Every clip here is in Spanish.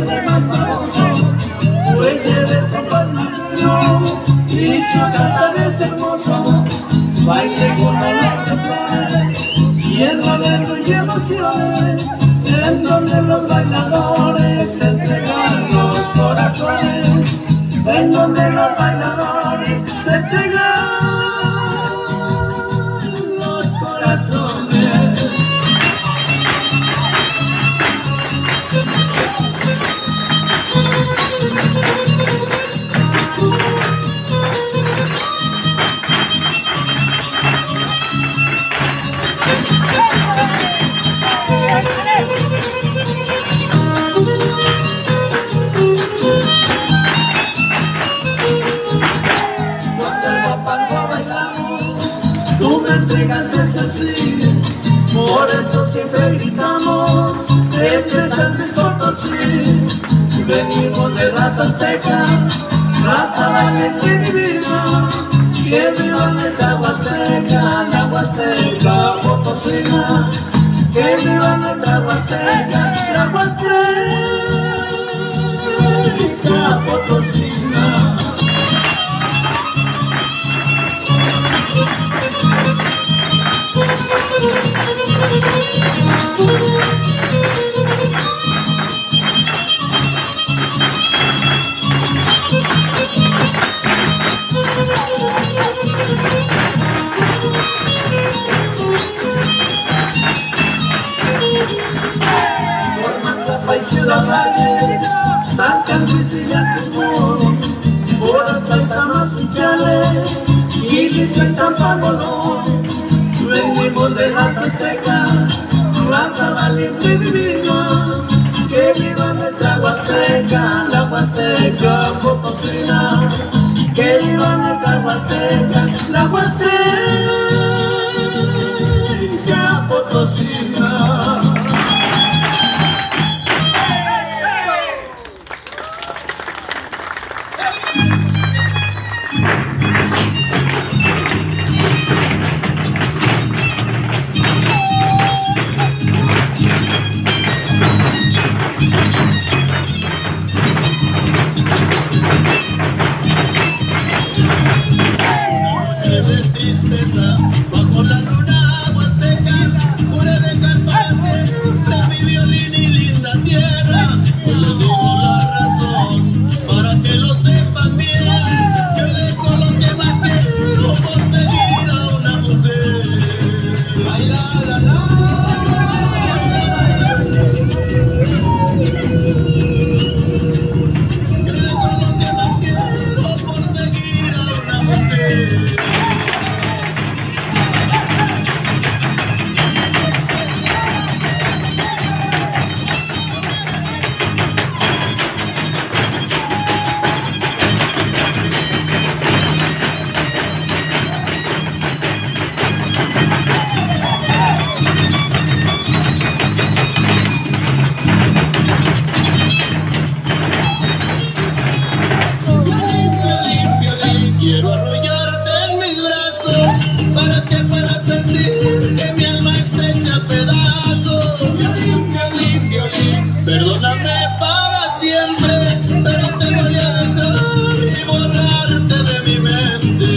de más famoso, fuelle del compañero, y su cantar es hermoso, baile con olor de flores, lleno de luz y emociones, en donde los bailadores entregan los corazones, en donde los bailadores se entregan los corazones. Tú me entregaste el sí, por eso siempre gritamos, este es San Luis Potosí. Venimos de raza azteca, raza valiente y divina, que viva nuestra Huasteca, la Huasteca potosina, que viva nuestra Huasteca, la Huasteca potosina. Por Matlapa y Ciudad Valles, Tancanguis y Yaquismón, por hasta el Tamazunchale, Gilitla y Tampamolón. Venimos de raza azteca, raza valiente y divina, que viva nuestra Huasteca, la Huasteca potosina, que viva nuestra Huasteca, la Huasteca potosina. Bajo la luna huasteca, pura de para siempre, mi violín y linda tierra. Yo les digo la razón, para que lo sepan bien, que hoy dejo lo que más quiero por seguir a una mujer. Ay, la, la, la. Yo dejo lo que más quiero por seguir a una mujer. Quiero arrollarte en mis brazos para que puedas sentir que mi alma está hecha a pedazos. Violín, violín, violín, perdóname para siempre, pero te voy a dejar y borrarte de mi mente.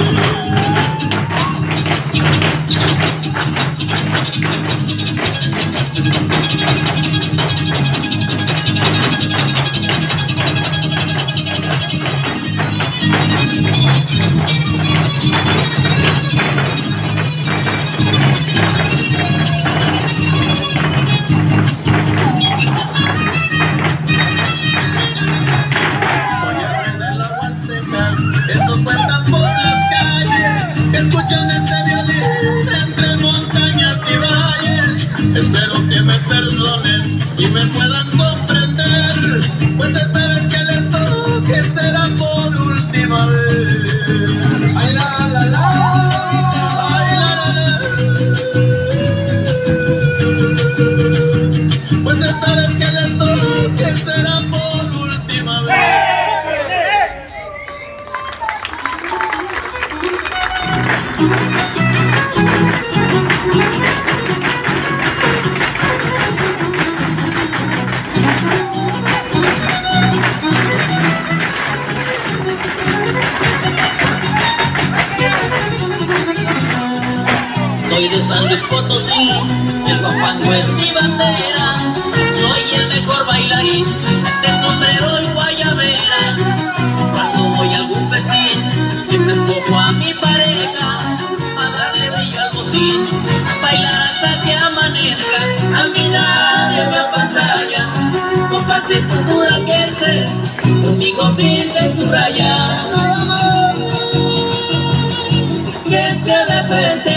Soy el rey de la Huasteca, eso cuentan por las calles, escuchan este violín entre montañas y valles. Espero que me perdonen y me puedan comprender, pues esta vez que les toque será por última vez. Ay, la, la, la. Ay, la, la, la. Pues esta vez que les toque será por última vez. Soy de San Luis Potosí, el guapango es mi bandera. Soy el mejor bailarín de sombrero y guayabera. Cuando voy a algún festín, siempre escojo a mi pareja para darle brillo al botín, bailar hasta que amanezca. A mí nadie me apantalla, con pasitos duranguenses, conmigo pinten su raya. Nada más que sea de frente.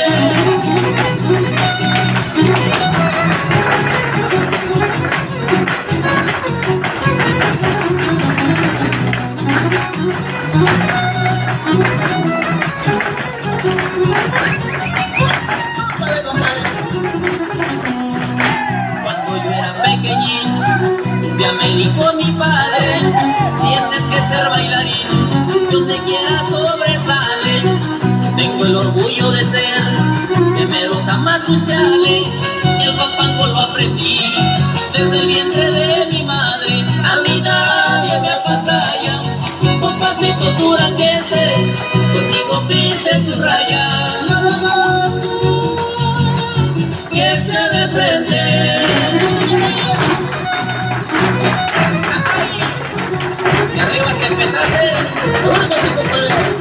Cuando yo era pequeñín, me amenicó mi padre, tienes que ser bailarín, donde quiera sobresale. Tengo el orgullo de ser el mero Tamazunchale, el guapango lo aprendí desde el vientre de mi madre. A mí nadie me apantalla, con pasitos duranguenses, conmigo pinte su raya. Nada más que sea de frente. Y arriba que empezaste, ahora sí, compadre.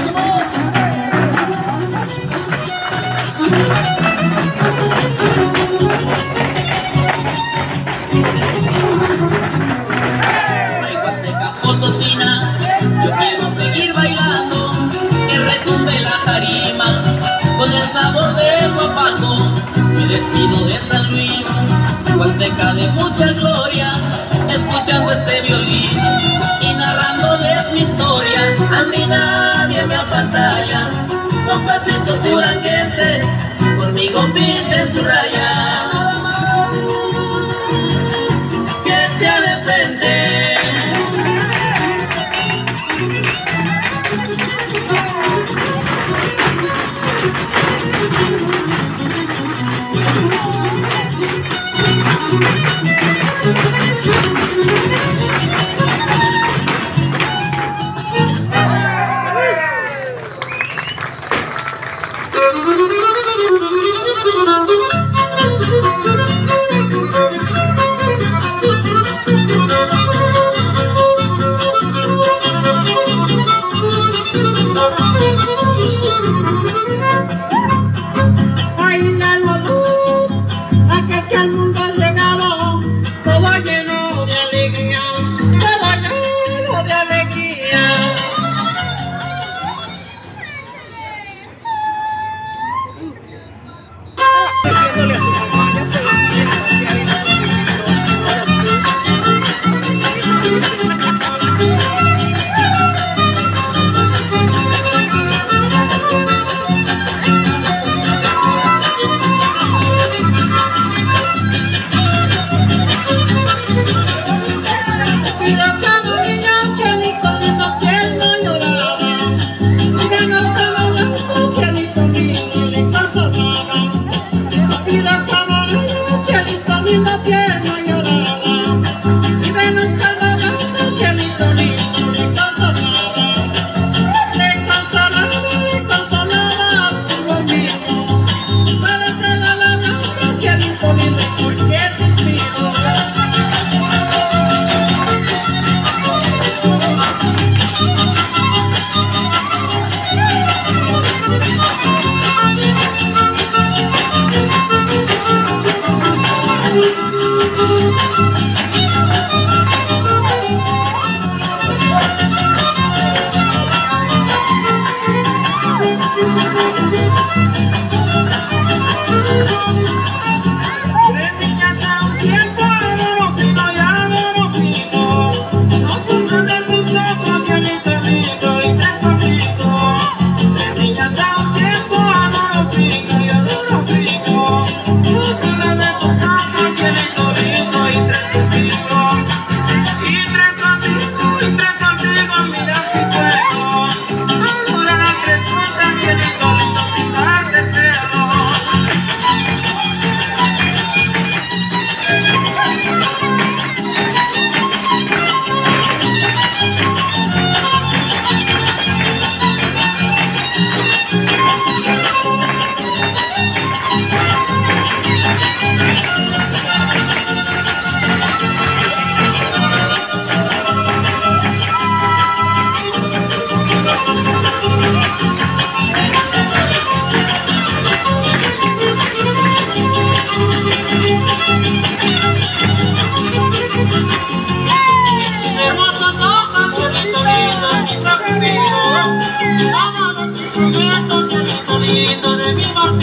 Potosina, yo quiero seguir bailando, que retumbe la tarima con el sabor del guapango. Mi destino de San Luis, huasteca de mucha gloria, escuchando este violín y narrándoles mi historia. A mí nadie me apantalla, con pasitos duranguenses, conmigo pinten su raya. Nada más que sea de frente.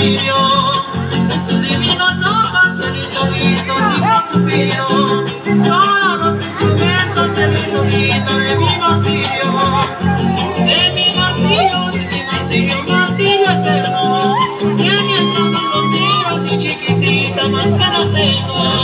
martirio, con tus divinos ojos, cielito lindo, sin cupido, todos los instrumentos, cielito lindo de mi martirio, de mi martirio, de mi martirio, martirio eterno, que mientras más los tiros y chiquitita más penas tengo.